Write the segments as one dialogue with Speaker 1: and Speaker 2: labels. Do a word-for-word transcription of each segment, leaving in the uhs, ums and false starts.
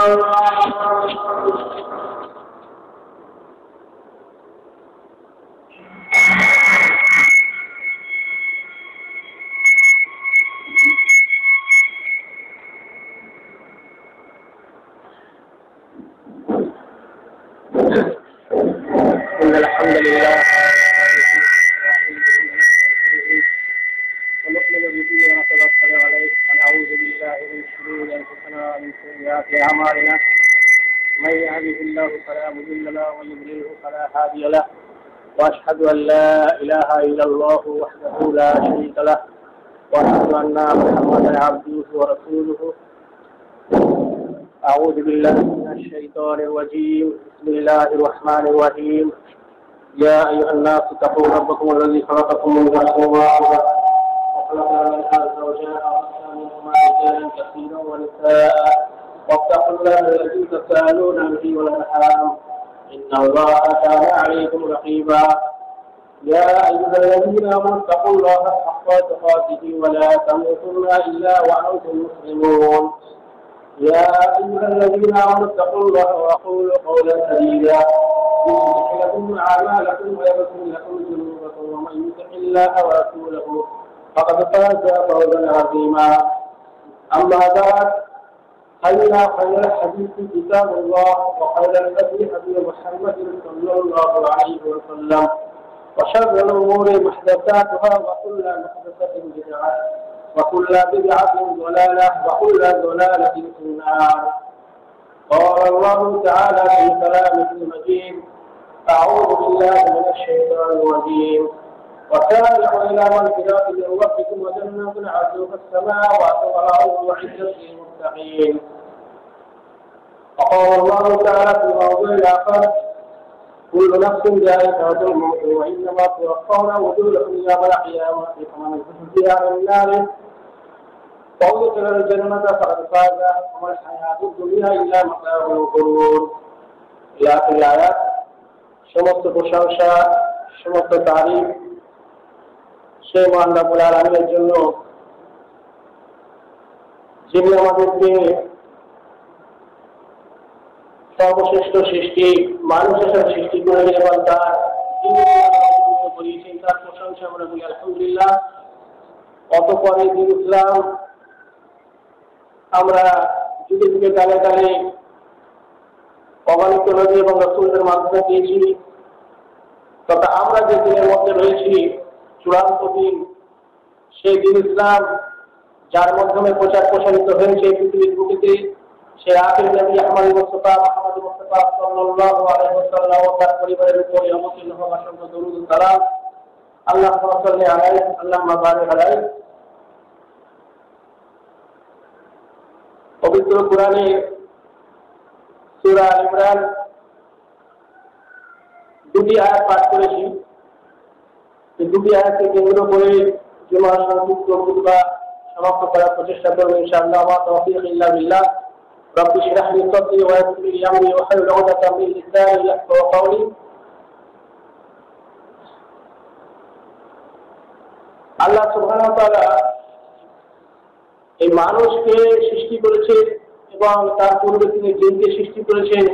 Speaker 1: إن الحمد لله ونؤمن به ونتوكل عليه ونعوذ بالله من شرور أنفسنا ومن سيئات أعمالنا من يهده الله فلا مضل له ومن يضلله فلا هادي له وأشهد أن لا إله إلا الله وحده لا شريك له وأشهد أن محمدا عبده ورسوله. أعوذ بالله من الشيطان الرجيم. بسم الله الرحمن الرحيم. يا أيها الناس اتقوا ربكم الذي خلقكم من نفس واحدة وخلق منها زوجها وبث منهما رجالا كثيرا ونساء واتقوا الله الذي تساءلون به والأرحام إن الله كان عليكم رقيبا. يا أيها الذين آمنوا اتقوا الله حق تقاته ولا تموتن إلا وأنتم مسلمون. يا أيها الذين آمنوا اتقوا الله وقولوا قولا سديدا يصلح لكم أعمالكم ويغفر لكم ذنوبكم ومن يطع الله ورسوله فقد فاز فوزا عظيما. أما بعد فإن خير الحديث كتاب الله وخير الهدي هدي محمد صلى الله عليه وسلم وشر الأمور محدثاتها وكل محدثة بدعة وكل بدعة ضلالة وكل ضلالة في النار. قال الله تعالى في كلامه المجيد: أعوذ بالله من الشيطان الرجيم. وسارعوا إلى مغفرة من ربكم وجنة عرضها السماوات والأرض أعدت للمتقين. وقال الله تعالى في موضوع آخر: كل نفس ذائقة الموت وإنما توفون أجوركم يوم القيامة فمن زحزح عن النار وأدخل الجنة فقد فاز وما الحياة الدنيا إلا متاع الغرور. إلى آخر الآيات. সমস্ত প্রশংসা সমস্ত তারিফ সেই মহান রব্বুল আলামিনের জন্য, যিনি আমাদেরকে সর্বশ্রেষ্ঠ সৃষ্টি মানুষ হিসেবে সৃষ্টি করে এবং তার করিয়েছেন, তার প্রশংসা আমরা বলি আলহামদুলিল্লাহ। অতঃপরে দিন ইসলাম আমরা যুগে যুগে কালে কালে অগণিত নবী এবং রাসূলদের মাধ্যমে পেয়েছি, তথা আমরা যে দিনের মধ্যে রয়েছি চূড়ান্ত দিন, সেই দিন ইসলাম যার মাধ্যমে প্রচার প্রসারিত হয়েছে পৃথিবীর বুকেতে, সে আখির নবী আহমদ মুস্তাফা মুহাম্মদ মুস্তাফা সাল্লাল্লাহু আলাইহি ওয়াসাল্লাম ও তার পরিবারের উপরে অবতীর্ণ হওয়া অসংখ্য দরুদ ও সালাম। আল্লাহুম্মা সাল্লি আলাইহি আল্লাহুম্মা বারিক আলাইহি। পবিত্র কোরআনে সূরা আল ইমরান দুটি আয়াত পাঠ করেছি। এই দুটি আয়াতকে কেন্দ্র করে জুমার সংক্ষিপ্ত খুতবা সমাপ্ত করার প্রচেষ্টা করব ইনশাআল্লাহ। ওয়া তাওফীক ইল্লা বিল্লাহ। রব্বি ইশরাহ লি সাদরি ওয়া ইয়াসসির লি আমরি ওয়াহলুল উকদাতাম মিন লিসানি ইয়াফকাহু কাওলি। আল্লাহ সুবহানাহু ওয়া তাআলা এই মানুষকে সৃষ্টি করেছে এবং তার পূর্বে তিনি জিনকে সৃষ্টি করেছেন।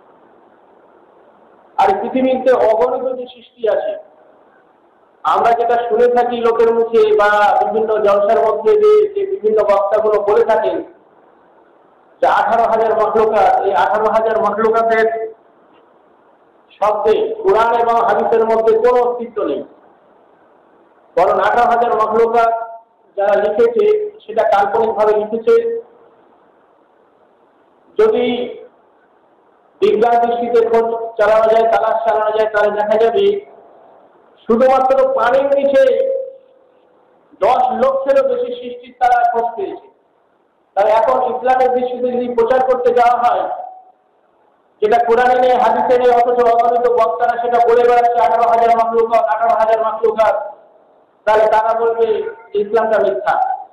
Speaker 1: আর পৃথিবীতে অগণিত যে সৃষ্টি আছে, আমরা যেটা শুনে থাকি লোকের মুখে বা বিভিন্ন জলসার মধ্যে যে বিভিন্ন বক্তাগুলো বলে থাকেন যে আঠারো হাজার মখলুকাত, এই আঠারো হাজার মখলুকাতের শব্দে কোরআন এবং হাদিসের মধ্যে কোনো অস্তিত্ব নেই। বরং আঠারো হাজার মখলুকাত যারা লিখেছে সেটা কাল্পনিকভাবে লিখেছে। যদি বিজ্ঞান দৃষ্টিতে খোঁজ চালানো যায়, তালাশ চালানো যায়, তাহলে দেখা যাবে শুধুমাত্র পানির নিচে দশ লক্ষেরও বেশি সৃষ্টির তারা খোঁজ পেয়েছে। তাই এখন ইসলামের দৃষ্টিতে যদি প্রচার করতে যাওয়া হয়, যেটা কোরআনে নেই হাদিসে নেই, অথচ অগণিত বক্তারা সেটা বলে বেড়াচ্ছে আঠারো হাজার মাখলুকাত আঠারো হাজার মাখলুকাত, তাহলে তারা বলবে ইসলামটা মিথ্যা।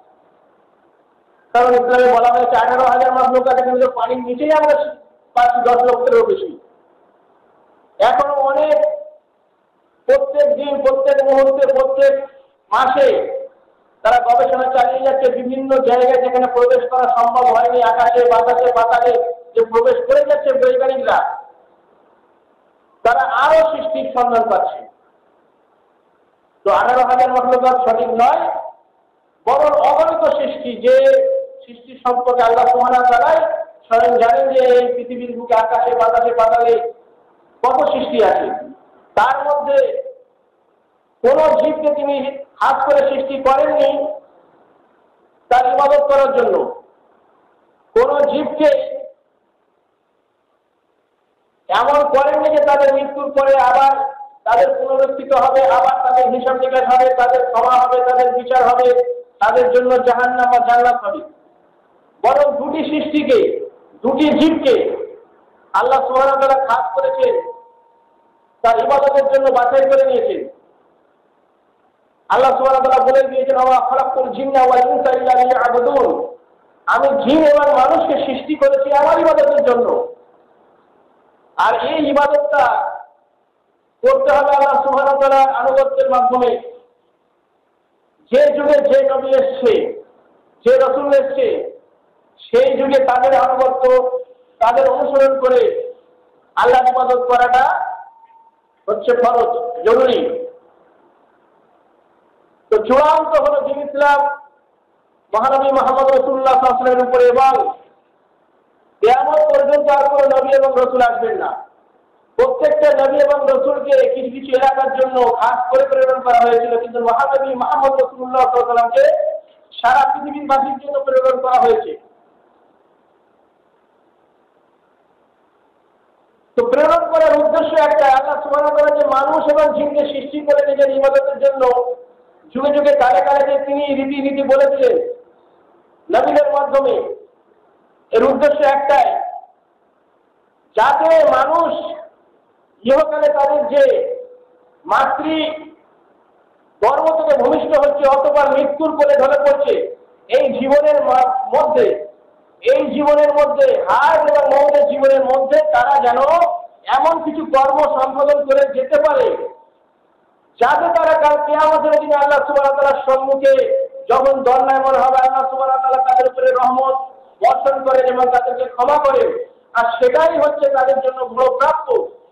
Speaker 1: কারণ ইসলামে বলা হয়েছে আঠারো হাজার মাখলুকাত, কিন্তু পানির নিচেই আমরা পাচ্ছি দশ লক্ষেরও বেশি। এখনো অনেক প্রত্যেক দিন, প্রত্যেক মুহূর্তে, প্রত্যেক মাসে তারা গবেষণা চালিয়ে যাচ্ছে বিভিন্ন জায়গায় যেখানে প্রবেশ করা সম্ভব হয়নি, আকাশে বাতাসে পাতালে যে প্রবেশ করে যাচ্ছে বৈজ্ঞানিকরা, তারা আরো সৃষ্টির সন্ধান পাচ্ছে। তো আঠারো হাজার মখলুকাত সঠিক নয়, বরং অগণিত সৃষ্টি, যে সৃষ্টি সম্পর্কে আল্লাহ সুবহানাহু ওয়া তাআলা স্বয়ং জানেন যে এই পৃথিবীর বুকে আকাশে বাতাসে পাতালে কত সৃষ্টি আছে। তার মধ্যে কোন জীবকে তিনি হাত করে সৃষ্টি করেননি তার ইবাদত করার জন্য। কোন জীবকে এমন করেননি যে তাদের মৃত্যুর পরে আবার তাদের পুনরুত্থিত হবে, আবার তাদের হিসাব নিকাশ হবে, তাদের ক্ষমা হবে, তাদের বিচার হবে, তাদের জন্য জাহান্নাম বা জান্নাত হবে। বরং দুটি সৃষ্টিকে, দুটি জীবকে আল্লাহ সুবহানাহু ওয়া তাআলা খাস করেছেন, তার ইবাদতের জন্য বাছাই করে নিয়েছেন। আল্লাহ সুবহানাহু ওয়া তাআলা বলে দিয়েছেন, ওয়া খালাকতুল জিন্না ওয়াল ইনসা ইল্লা লিয়াবুদুন, আমি জিন এবং মানুষকে সৃষ্টি করেছি আমার ইবাদতের জন্য। আর এই ইবাদতটা করতে হবে আল্লাহ সুবহানাহু ওয়া তাআলার আনুগত্যের মাধ্যমে। যে যুগে যে নবী এসছে, যে রাসূল এসছে, সেই যুগে তাদের আনুগত্য, তাদের অনুসরণ করে আল্লাহর ইবাদত করাটা হচ্ছে ফরজ, জরুরি। তো চূড়ান্ত হলো দ্বীন ইসলাম, মহানবী মুহাম্মদ রাসূলুল্লাহ সাল্লাল্লাহু আলাইহি ওয়াসাল্লামের উপরে, এবং কিয়ামত পর্যন্ত আর কোনো নবী এবং রাসূল আসবেন না। প্রত্যেকটা নবী এবং রাসূলকে কিছু কিছু এলাকার জন্য খাস করে প্রেরণ করা হয়েছিল, কিন্তু মহানবী মুহাম্মদ রাসূলুল্লাহ সাল্লাল্লাহু আলাইহি ওয়াসাল্লামকে সারা পৃথিবীর বাসীর জন্য প্রেরণ করা হয়েছে। তো প্রেরণ করার উদ্দেশ্য একটা, আল্লাহ সুবহানাহু ওয়া তাআলা যে মানুষ এবং জিনকে সৃষ্টি করে নিজের ইবাদতের জন্য যুগে যুগে কালে কালে যে তিনি রীতিনীতি বলেছিলেন নবীদের মাধ্যমে, এর উদ্দেশ্য একটাই, যাতে মানুষ ইহকালে তাদের যে মাতৃ গর্ভ থেকে ভূমিষ্ঠ হচ্ছে অথবা মৃত্যুর কোলে ঢলে পড়ছে, এই জীবনের মধ্যে, এই জীবনের মধ্যে হায়াত এবং মওতের জীবনের মধ্যে তারা যেন এমন কিছু কর্ম সম্পাদন করে যেতে পারে যাতে তারা কাল কিয়ামতের দিনে আল্লাহ সুবহানাহু ওয়া তাআলার সম্মুখে যখন দণ্ডায়মান হবে, আল্লাহ সুবহানাহু ওয়া তাআলা তাদের উপরে রহমত বর্ষণ করেন এবং তাদেরকে ক্ষমা করেন। আর সেটাই হচ্ছে তাদের জন্য বড় প্রাপ্য।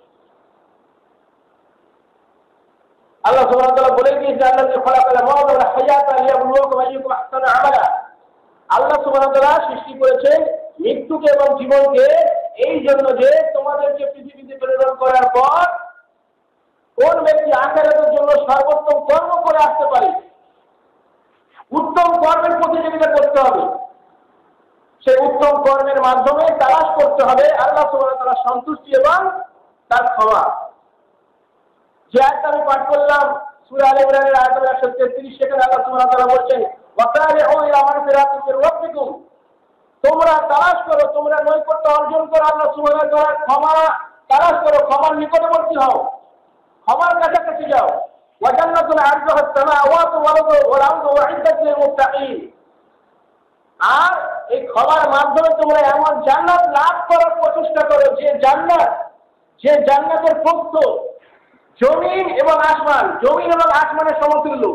Speaker 1: আল্লাহ সুবহানাহু ওয়া তাআলা বলে দিয়েছেন, আল্লাযী খালাকাল মাউতা ওয়াল হায়াতা লিয়াবলুয়াকুম আইয়ুকুম আহসানু আমালা। আল্লাহ সুবহানাহু ওয়া তাআলা সৃষ্টি করেছেন মৃত্যুকে এবং জীবনকে এই জন্য যে তোমাদেরকে পৃথিবীতে প্রেরণ করার পর কোন ব্যক্তি আখিরাতের জন্য সর্বোত্তম কর্ম করে আসতে পারে। উত্তম কর্মের প্রতিযোগিতা করতে হবে, সেই উত্তম কর্মের মাধ্যমে তালাশ করতে হবে আল্লাহ সুবহানাহু ওয়া তাআলার সন্তুষ্টি এবং তার ক্ষমা। যে আয়াতটা আমি পাঠ করলাম সূরা আলে ইমরানের আয়াত নম্বর একশো তেত্রিশ, সেখানে আল্লাহ সুবহানাহু ওয়া তাআলা বলছেন, ওয়াসারিউ ইলা মাগফিরাতিন মির রাব্বিকুম, তোমরা তালাশ করো, তোমরা নৈকট্য অর্জন করো আল্লাহ সুবহানাহু ওয়া তাআলার ক্ষমা তালাশ করো, ক্ষমার নিকটবর্তী হও, ক্ষমার কাছাকাছি যাও। ওয়া জান্নাতুন আরদুহা আস-সামাওয়াতু ওয়াল আরদু উইদ্দাত লিল মুত্তাকিন, আর এই ক্ষমার মাধ্যমে তোমরা এমন জান্নাত লাভ করার প্রচেষ্টা করো যে জান্নাত, যে জান্নাতের প্রস্থ জমিন এবং আসমান, জমিন এবং আসমানের সমতুল্য।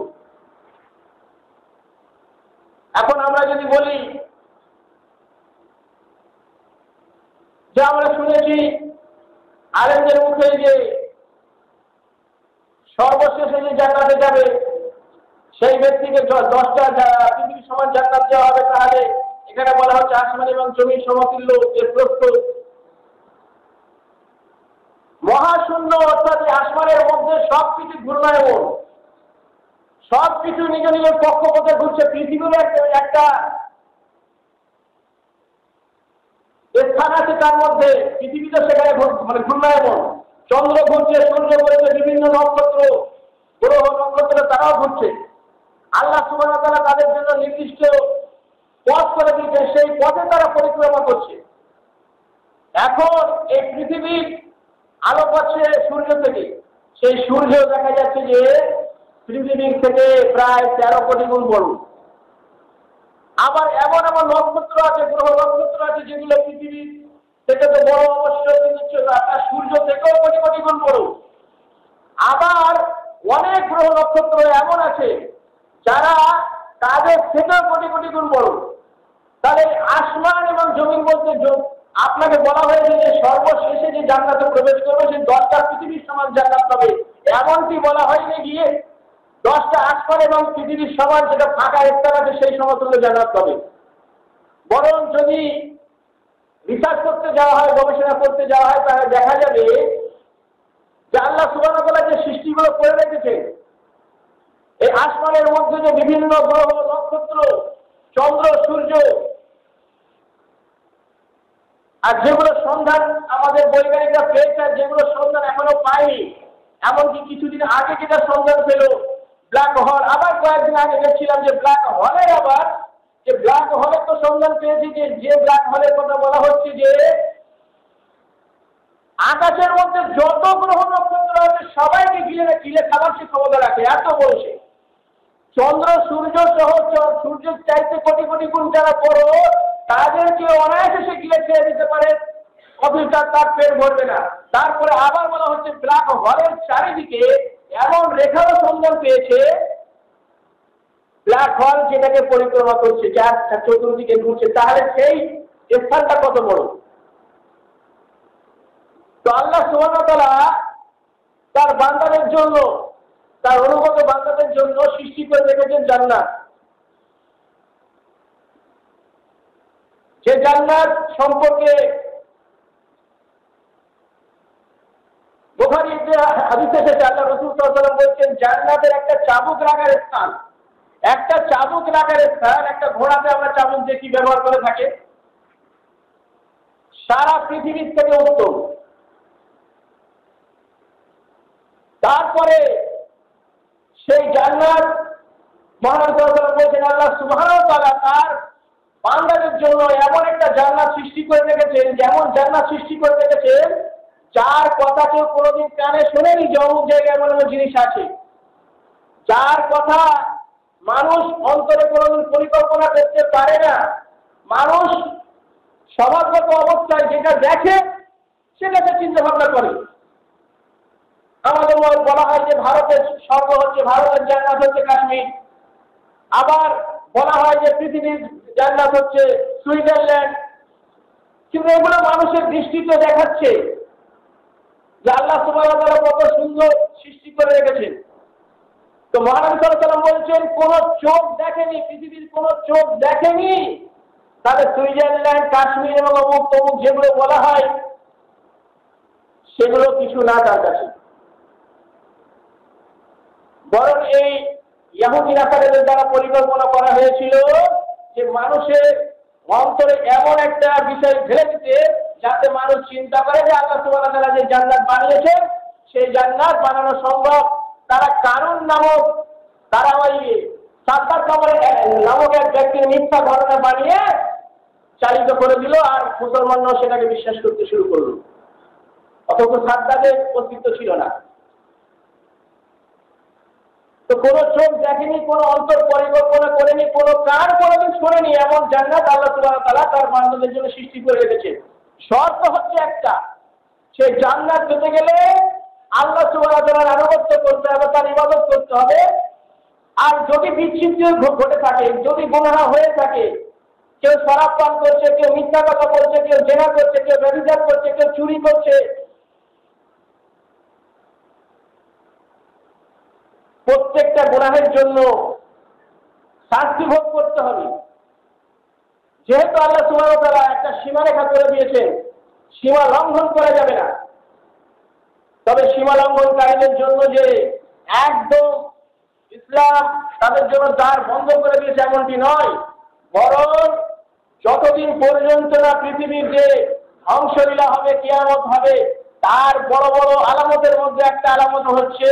Speaker 1: এখন আমরা যদি বলি যে আমরা শুনেছি আলেমদের মুখে যে সর্বশেষে যে জান্নাতে যাবে সেই ব্যক্তিকে দশটা পৃথিবীর সমান জান্নাত দেওয়া হবে, তাহলে এখানে বলা হচ্ছে আসমান এবং জমির সমতুল্য এর প্রস্থ। মহাশূন্য অর্থাৎ আসমানের মধ্যে সবকিছু ঘূর্ণায়মান, সবকিছু নিজ নিজের কক্ষপথে ঘুরছে। পৃথিবীর একটা স্থান আছে তার মধ্যে, পৃথিবীতে সেখানে মানে ঘূর্ণায়মান, চন্দ্র ঘুরছে, সূর্য ঘুরছে, বিভিন্ন নক্ষত্র গ্রহ নক্ষত্র তারাও ঘুরছে। আল্লাহ সুবহানাহু ওয়া তাআলা তাদের জন্য নির্দিষ্ট পথ করে দিয়েছে, সেই পথে তারা পরিক্রমা করছে। এখন এই পৃথিবীর আলো পাচ্ছে সূর্য থেকে, সেই সূর্য দেখা যাচ্ছে যে পৃথিবীর থেকে প্রায় তেরো কোটি গুণ বড়। আবার এমন এমন নক্ষত্র আছে, গ্রহ নক্ষত্র আছে যেগুলো পৃথিবী থেকে তো বড় অবশ্যই, কিন্তু সূর্য থেকেও কোটি কোটি গুণ বড়। আবার অনেক গ্রহ নক্ষত্র এমন আছে যারা তাদের থেকেও কোটি কোটি গুণ বড়। তাহলে আসমান এবং জমিন বলতে আপনাকে বলা হয়েছে যে সর্বশেষে যে জান্নাতে প্রবেশ করবে সে দশটা পৃথিবীর সমান জান্নাত পাবে, এমনটি বলা হয়নি গিয়ে দশটা আসমান এবং পৃথিবীর সমান যেটা ফাঁকা স্থান আছে সেই সমতুল্য জান্নাত পাবে। বরং যদি রিসার্চ করতে যাওয়া হয়, গবেষণা করতে যাওয়া হয়, তাহলে দেখা যাবে যে আল্লাহ সুবহানাহু ওয়া তাআলা যে সৃষ্টিগুলো করে রেখেছে, এই আসমানের মধ্যে যে বিভিন্ন গ্রহ, নক্ষত্র, চন্দ্র, সূর্য, আর যেগুলো সন্ধান আমাদের বৈজ্ঞানিকরা পেয়েছে, যেগুলো সন্ধান এখনো পায়নি, এমনকি কিছুদিন আগে যেটা সন্ধান পেল ব্ল্যাক হোল, আবার কয়েকদিন আগে দেখছিলাম যে ব্ল্যাক হোলের আবার যে ব্ল্যাক হোলের তো সন্ধান পেয়েছি, যে যে ব্ল্যাক হোলের কথা বলা হচ্ছে যে আকাশের মধ্যে যত গ্রহ নক্ষত্র আছে সবাইকে ঘিরে ঘিরে খাবার সে ক্ষমতা রাখে, এত বলছে। চন্দ্র সূর্য সহ সূর্যের চাইতে কোটি কোটি গুণ যারা বড়, তাদেরকে অনায়াসে সে ঘিরে খেয়ে দিতে পারে, অফিসার তার পেট ভরবে না। তারপরে আবার বলা হচ্ছে ব্ল্যাক হোলের চারিদিকে এমন রেখারও সন্ধান পেয়েছে, ব্ল্যাক হোল যেটাকে পরিক্রমা করছে, যার চতুর্দিকে ঘুরছে, তাহলে সেই স্থানটা কত বড়। তো আল্লাহ সুবহানাহু ওয়া তাআলা তার বান্দাদের জন্য, তার অনুগত বান্দাদের জন্য সৃষ্টি করে রেখেছেন জান্নাত। যে জান্নাত সম্পর্কে বুখারীতে হাদিসে এসেছে, আল্লাহ রাসূল সাল্লাল্লাহু আলাইহি ওয়াসাল্লাম বলেছেন জান্নাতের একটা চাবুক রাখার স্থান, একটা চাবুক রাখার স্থান, একটা ঘোড়াতে আমরা চাবুক দিয়ে কি ব্যবহার করে থাকে, সারা পৃথিবীর থেকে উত্তম। তারপরে সেই জান্নাত মহান আল্লাহ বলেছেন, আল্লাহ সুবহানাহু ওয়া তাআলা তার বান্দাদের জন্য এমন একটা জান্নাত সৃষ্টি করে রেখেছেন, যেমন জান্নাত সৃষ্টি করে রেখেছেন যার কথা কেউ কোনোদিন কানে শোনেনি যে অমুক জায়গায় এমন এমন জিনিস আছে, যার কথা মানুষ অন্তরে কোনোদিন পরিকল্পনা করতে পারে না। মানুষ স্বভাবগত অবস্থায় যেটা দেখে সেটাকে চিন্তা ভাবনা করে। আমাদের বলা হয় যে ভারতের স্বর্গ হচ্ছে, ভারতের জান্নাত হচ্ছে কাশ্মীর, আবার বলা হয় যে পৃথিবীর জান্নাত হচ্ছে সুইজারল্যান্ড। কিন্তু এগুলো মানুষের দৃষ্টিতে দেখাচ্ছে যে আল্লাহ সুবহানাহু ওয়া তাআলা কত সুন্দর সৃষ্টি করে রেখেছেন। তো মহানবী সাল্লাল্লাহু আলাইহি ওয়াসাল্লাম বলছেন, কোন চোখ দেখেনি, পৃথিবীর কোন চোখ দেখেনি, তাহলে সুইজারল্যান্ড, কাশ্মীর এবং অমুক তমুক যেগুলো বলা হয় সেগুলো কিছু না তার কাছে। বরং এই ইহুদি নাসারাদের দ্বারা পরিকল্পনা করা হয়েছিল যে মানুষের অন্তরে এমন একটা বিষয় ঢেলে দিতে, যাতে মানুষ চিন্তা করে যে আল্লাহ সুবহানাহু ওয়া তাআলা যে জান্নাত বানিয়েছেন সেই জান্নাত বানানো সম্ভব। তারা কারুন নামক, তারা ওই সাদ্দাত নামক এক ব্যক্তির মিথ্যা ঘটনা বানিয়ে চালিত করে দিল, আর মুসলমানরাও সেটাকে বিশ্বাস করতে শুরু করলো, অথচ সাদ্দাতের অস্তিত্ব ছিল না। তো কোনো চোখ দেখেনি, কোনো অন্তর পরিকল্পনা করেনি, কোনো কান কোনোদিন শোনেনি এমন জান্নাত আল্লাহ সুবহানাহু ওয়া তাআলা তার বান্দাদের জন্য সৃষ্টি করে রেখেছে। শর্ত হচ্ছে একটা, সেই জান্নাত পেতে গেলে আল্লাহ সুবহানাহু ওয়া তাআলার আনুগত্য করতে হবে, তার ইবাদত করতে হবে। আর যদি বিচ্ছিন্ন ঘটে থাকে, যদি গুনাহ হয়ে থাকে, কেউ শরাব পান করছে, কেউ মিথ্যা কথা বলছে, কেউ জেনা করছে, কেউ ব্যভিচার করছে, কেউ চুরি করছে, প্রত্যেকটা গুনাহের জন্য শাস্তি ভোগ করতে হবে। যেহেতু আল্লাহ সুবহানাহু ওয়া তাআলা একটা সীমারেখা করে দিয়েছেন, সীমা লঙ্ঘন করা যাবে না। তবে সীমা লঙ্ঘনকারীদের জন্য যে একদম ইসলাম তাদের জন্য দ্বার বন্ধ করে দিয়েছে এমনটি নয়, বরং যতদিন পর্যন্ত না পৃথিবীর যে ধ্বংসলীলা হবে, কিয়ামত হবে, তার বড় বড় আলামতের মধ্যে একটা আলামত হচ্ছে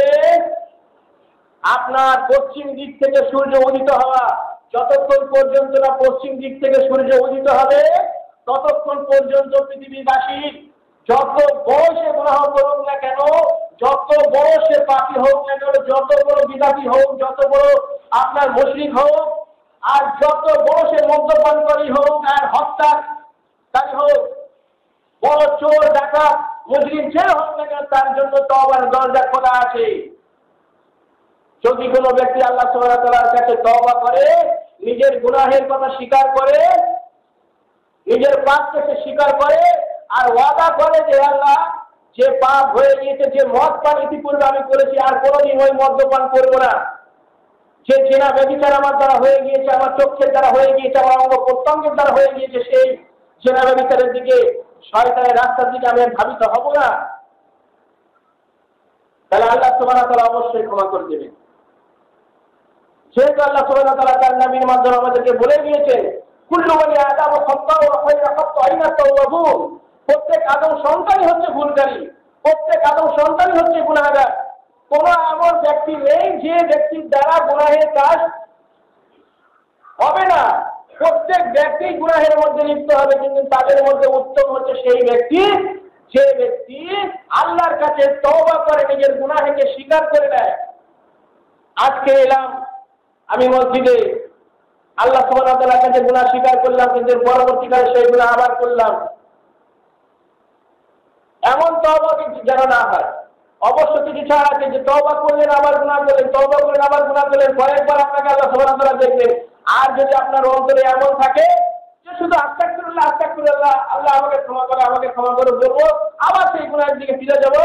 Speaker 1: আপনার পশ্চিম দিক থেকে সূর্য উদিত হওয়া। যতক্ষণ পর্যন্ত না পশ্চিম দিক থেকে সূর্য উদিত হবে, ততক্ষণ পর্যন্ত পৃথিবীবাসী যত বড় সে গুনাহ করুক না কেন, যত বড় সে পাপী হোক না কেন, যত বড় বিদাতি হোক, যত বড় আপনার মুশরিক হোক, আর যত বড় সে মদ্যপানকারী হোক, আর হত্যাকারী হোক, বড় চোর, ডাকাত, মুজরিম যে হোক না কেন, তার জন্য তওবার দরজা খোলা আছে। যদি কোনো ব্যক্তি আল্লাহ সুবহানাহু ওয়া তাআলার কাছে তওবা করে, নিজের গুনাহের কথা স্বীকার করে, নিজের পাপকে সে স্বীকার করে আর ওয়াদা করে যে আল্লাহ যে পাপ হয়ে গিয়েছে, যে মদ পান ইতিপূর্বে আমি করেছি আর কোনোদিন ওই মদ্যপান করবো না, যে জেনা ব্যভিচার আমার দ্বারা হয়ে গিয়েছে, আমার চোখের দ্বারা হয়ে গিয়েছে, আমার অঙ্গ প্রত্যঙ্গের দ্বারা হয়ে গিয়েছে, সেই জেনা ব্যভিচারের দিকে শয়তানের রাস্তার দিকে আমি ধাবিত হব না, তাহলে আল্লাহ সুবহানাহু ওয়া তাআলা অবশ্যই ক্ষমা করে দেবেন। যেহেতু আল্লাহ সুবহানাহু ওয়া তাআলা তার নবীর মাধ্যমে আমাদেরকে বলে দিয়েছেন কুল্লু বনি আদম খাত্তা ওয়া খায়রু খাত্তাইনা তাওয়াবুন, প্রত্যেক আদম সন্তানই হচ্ছে ভুলকারী, প্রত্যেক আদম সন্তানই হচ্ছে গুনাহগার। কোন এমন ব্যক্তি নেই যে ব্যক্তির দ্বারা গুনাহের কাজ হবে না, প্রত্যেক ব্যক্তি গুনাহের মধ্যে লিপ্ত হবে, কিন্তু তাদের মধ্যে উত্তম হচ্ছে সেই ব্যক্তি যে ব্যক্তি আল্লাহর কাছে তওবা করে নিজের গুনাহকে স্বীকার করে নেয়। আজকে এলাম আমি মসজিদে, আল্লাহ সুবহানাহু ওয়া তাআলার কাছে গুনাহ স্বীকার করলাম, কিন্তু পরবর্তীকালে সেই গুনাহ আবার করলাম, এমন তওবা যেন না হয়। অবশ্য কিছু ছাড় আছে যে তওবা করলেন আবার গুনাহ করলেন, তওবা করলেন আবার গুনাহ করলেন, কয়েকবার আপনাকে আল্লাহ সুবহানাহু ওয়া তাআলা দেখবেন। আর যদি আপনার অন্তরে এমন থাকে যে শুধু আস্তাগফিরুল্লাহ আস্তাগফিরুল্লাহ, আল্লাহ আমাকে ক্ষমা করে আমাকে ক্ষমা করে বলবো, আবার সেই গুনাহের দিকে ফিরে যাব,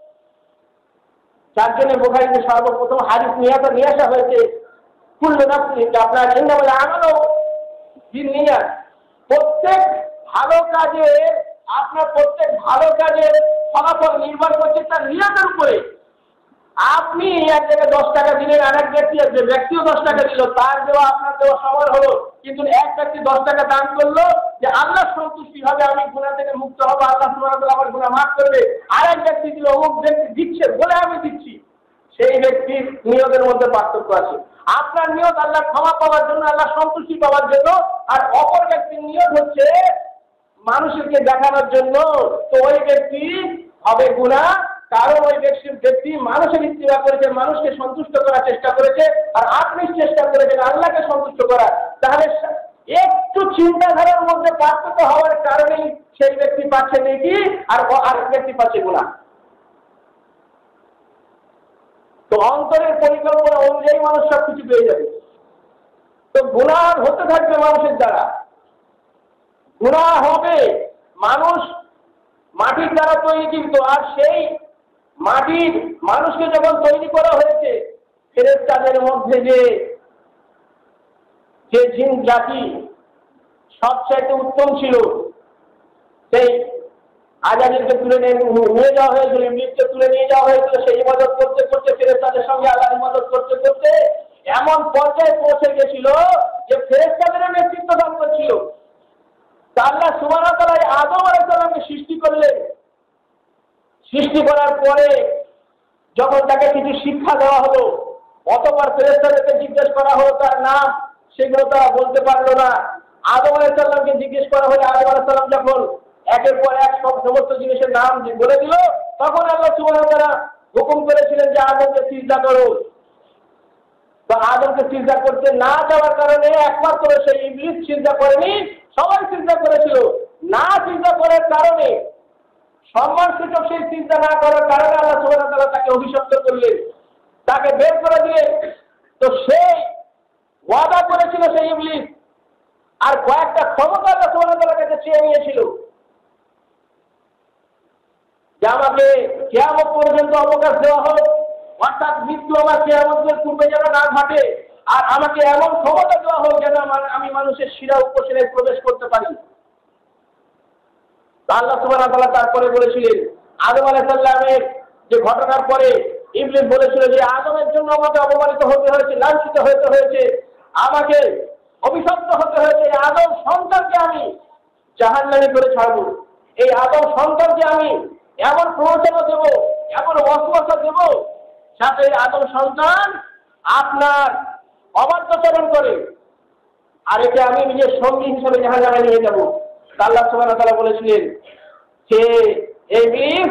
Speaker 1: যার জন্য বুখারীতে সর্বপ্রথম হাদিস নিয়ে নিয়ে আসা হয়েছে কুল্লু নাফসিন, আপনার ইন্নামাল আমালু বিন্নিয়াত, প্রত্যেক ভালো কাজে আপনার প্রত্যেক ভালো কাজের ফলাফল নির্ভর করছে তার নিয়তের উপরে। আপনি এক জায়গায় দশ টাকা দিলেন, আরেক ব্যক্তি যে ব্যক্তিও দশ টাকা দিল, তার দেওয়া আপনার দেওয়া সমান হলো, কিন্তু এক ব্যক্তি দশ টাকা দান করলো যে আল্লাহ সন্তুষ্টি হবে, আমি গুনাহ থেকে মুক্ত হবো, আল্লাহ সুবহানাহু ওয়া তাআলা আমার গুনাহ মাফ করবে, আরেক ব্যক্তি দিল অমুক ব্যক্তি দিচ্ছে বলে আমি দিচ্ছি, সেই ব্যক্তির নিয়তের মধ্যে পার্থক্য আছে। আপনার নিয়ত আল্লাহ ক্ষমা পাওয়ার জন্য, আল্লাহ সন্তুষ্টি পাওয়ার জন্য, আর অপর ব্যক্তির নিয়ত হচ্ছে মানুষকে দেখানোর জন্য, তো ওই ব্যক্তি হবে গুনাহ, কারণ ওই ব্যক্তি ব্যক্তি মানুষের ইত্তিবা করেছে, মানুষকে সন্তুষ্ট করার চেষ্টা করেছে, আর আপনি চেষ্টা করেছেন আল্লাহকে সন্তুষ্ট করার। তাহলে একটু চিন্তাধারার মধ্যে পার্থক্য হওয়ার কারণেই সেই ব্যক্তি পাচ্ছে নেকি আর আরেক ব্যক্তি পাচ্ছে গুনাহ। তো অন্তরের পরিকল্পনা অনুযায়ী মানুষ সবকিছু পেয়ে যাবে। তো গুনাহ হতে থাকবে মানুষের দ্বারা, গুনাহ হবে, মানুষ মাটির দ্বারা তৈরি, কিন্তু আর সেই মাটির মানুষকে যখন তৈরি করা হয়েছে, ফেরেশতাদের মধ্যে যে যে জিন জাতি সবচাইতে উত্তম ছিল, সেই আজাদিলকে তুলে নিয়ে যাওয়া হয়েছিল, ইবলীসকে তুলে নিয়ে যাওয়া হয়েছিল, সেই ইবাদত করতে করতে ফেরেশতাদের সঙ্গে আল্লাহর ইবাদত করতে করতে এমন পর্যায়ে পৌঁছে গেছিল যে ফেরেশতাদের নেতৃত্ব দান করছিল। আল্লাহ সুবহানাহু ওয়া তাআলা আদম আলাইহিস সালামকে সৃষ্টি করলেন, সৃষ্টি করার পরে যখন তাকে কিছু শিক্ষা দেওয়া হলো, অতঃপর ফেরেশতাদেরকে জিজ্ঞেস করা হলো তার নাম, সেগুলো তারা বলতে পারলো না। আদম আলাইহিস সালামকে জিজ্ঞেস করা হলো, আদম আলাইহিস সালাম যখন একের পর এক সব সমস্ত জিনিসের নাম বলে দিল, তখন আল্লাহ সুবহানাহু ওয়া তাআলা হুকুম করেছিলেন যে আদমকে সিজদা করো। তো আদমকে সিজদা করতে না যাওয়ার কারণে একমাত্র সেই ইবলীস সিজদা করেনি, সবাই সিজদা করেছিল। না সিজদা করার কারণে, সম্মানসূচক সেই সিজদা না করার কারণে আল্লাহ সুবহানাহু ওয়া তাআলা তাকে অভিশপ্ত করলেন, তাকে বের করে দিলেন। তো সে ওয়াদা করেছিল সেই ইবলীস, আর কয়েকটা ক্ষমতা আল্লাহ সুবহানাহু ওয়া তাআলার কাছে চেয়ে নিয়েছিল যে আমাকে কিয়ামত পর্যন্ত অবকাশ দেওয়া হোক, অর্থাৎ মৃত্যু আমার কিয়ামতের পূর্বে যেন না ঘটে, আর আমাকে এমন ক্ষমতা দেওয়া হোক যেন আমি মানুষের শিরা উপশিরায় প্রবেশ করতে পারি। আল্লাহ সুবহানাহু ওয়া তাআলা তারপরে বলেছিলেন, আদম আলাইহিস সালামের যে ঘটনার পরে ইবলীস বলেছিল যে আদমের জন্য আমাকে অপমানিত হতে হয়েছে, লাঞ্ছিত হতে হয়েছে, আমাকে অভিশপ্ত হতে হয়েছে, আদম সন্তানকে আমি জাহান্নামে করে ছাড়বো, এই আদম সন্তানকে আমি এমন প্ররোচনা দেব, এমন ওয়াসওয়াসা দেব যাতে আদম সন্তান আপনার অবাধ্যচরণ করে, আর একে আমি নিজের সঙ্গী হিসেবে জাহান্নামে নিয়ে যাব। আল্লাহ সুবহানাহু ওয়া তাআলা বলেছিলেন যে ইবলীস,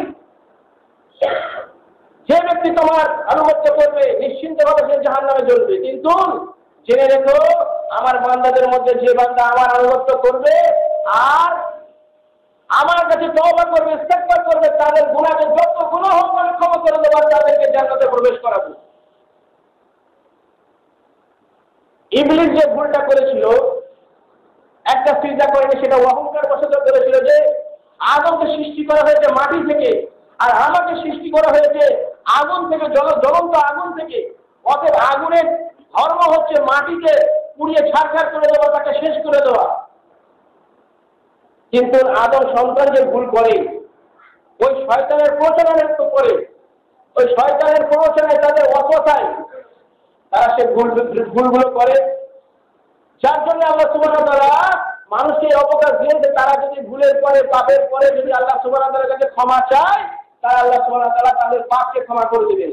Speaker 1: যে ব্যক্তি তোমার আনুগত্য করবে নিশ্চিন্তভাবে সে জাহান্নামে জ্বলবে, কিন্তু জেনে রেখো আমার বান্দাদের মধ্যে যে বান্দা আমার আনুগত্য করবে আর আমার কাছে তওবা করবে, ইস্তেগফার করবে, তাদের গুনাহে যত গুনাহ হোক আমি ক্ষমা করে দেব, তাদেরকে জান্নাতে প্রবেশ করাবো। ইবলীস যে ভুলটা করেছিল, একটা সিজদা করেনি, সেটা অহংকার বশত করেছিল যে আদমকে সৃষ্টি করা হয়েছে মাটি থেকে, আর আমাকে সৃষ্টি করা হয়েছে আগুন থেকে, জল জ্বলন্ত আগুন থেকে। অতএব আগুনের ধর্ম হচ্ছে মাটিকে পুড়িয়ে ছাড়খাড় করে দেওয়া, তাকে শেষ করে দেওয়া। কিন্তু আদম সন্তান যে ভুল করে, ওই শয়তানের প্রচারণের তো করে, ওই শয়তানের প্রচারণায় তাদের অপথায় তারা সে ভুল ভুলগুলো করে, যার জন্য আল্লাহ সুবহানাহু ওয়া তাআলা মানুষকে অবকাশ দিয়েছে। তারা যদি ভুলের পরে, পাপের পরে যদি আল্লাহ সুবহানাহু ওয়া তাআলার কাছে ক্ষমা চায়, তারা আল্লাহ সুবহানাহু ওয়া তাআলা তাদের পাপকে ক্ষমা করে দিবেন।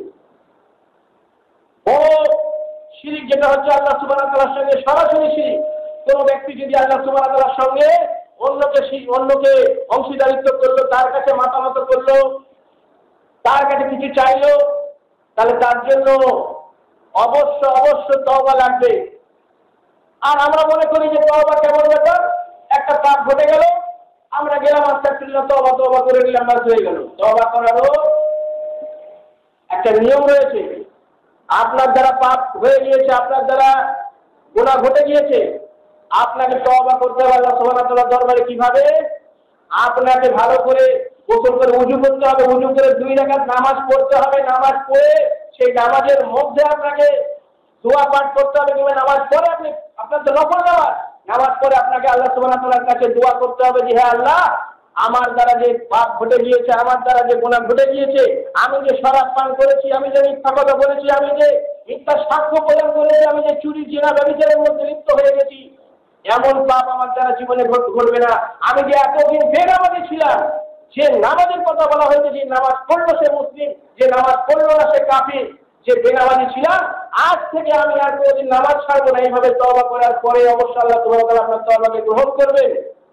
Speaker 1: ও শিরক যেটা হচ্ছে আল্লাহ সুবহানাহু ওয়া তাআলার সঙ্গে সরাসরি শিরক। কোন ব্যক্তি যদি আল্লাহ সুবহানাহু ওয়া তাআলার সঙ্গে অন্যকে অন্যকে অংশীদারিত্ব করলো, তার কাছে মাতামত করলো, তার কাছে কিছু চাইলো, তাহলে তার জন্য অবশ্য অবশ্য তওবা লাগবে। আর আমরা মনে করি যে তওবা কেমন ব্যাপার, একটা পাপ ঘটে গেল, আমরা গেলাম আস্তাগফিরুল্লাহ, তওবা তওবা করে নিলাম, বাস হয়ে গেল। তওবা করারও একটা নিয়ম রয়েছে। আপনার দ্বারা পাপ হয়ে গিয়েছে, আপনার দ্বারা গুনাহ ঘটে গিয়েছে, আপনাকে তওবা করতে হবে আল্লাহ সুবহানাহু ওয়া তাআলার দরবারে। কিভাবে? আপনাকে ভালো করে গোসল করে উযু করতে হবে, উযু করে দুই রাকাত নামাজ পড়তে হবে, নামাজ পড়ে সেই নামাজের মধ্যে আপনাকে দোয়া পাঠ করতে হবে, কিংবা নামাজ পড়ে আপনি, আপনার তো নফল নামাজ, নামাজ পড়ে আপনাকে আল্লাহ সুবহানাহু ওয়া তাআলার কাছে দোয়া করতে হবে যে হে আল্লাহ, আমার দ্বারা যে পাপ ঘটে গিয়েছে, আমার দ্বারা যে গুনাহ ঘটে গিয়েছে, আমি যে শরাব পান করেছি, আমি যে মিথ্যা কথা বলেছি, আমি যে মিথ্যা সাক্ষ্য প্রদান করেছি, আমি যে চুরি জিনা ব্যভিচারের মধ্যে লিপ্ত হয়ে গেছি, এমন পাপ আমার দ্বারা জীবনে ঘটবে না। আমি যে এতদিন বেনামাজি ছিলাম, যে নামাজের কথা বলা হয়েছে, যে নামাজ পড়লো সে মুসলিম, যে নামাজ পড়লো না সে কাফির, যে বেনামাজি ছিলাম, আজ থেকে আমি আর কোনোদিন নামাজ ছাড়বো না। এইভাবে তওবা করার পরে অবশ্যই আল্লাহ সুবহানাহু ওয়া তাআলা আপনার তওবাকে গ্রহণ করবেন।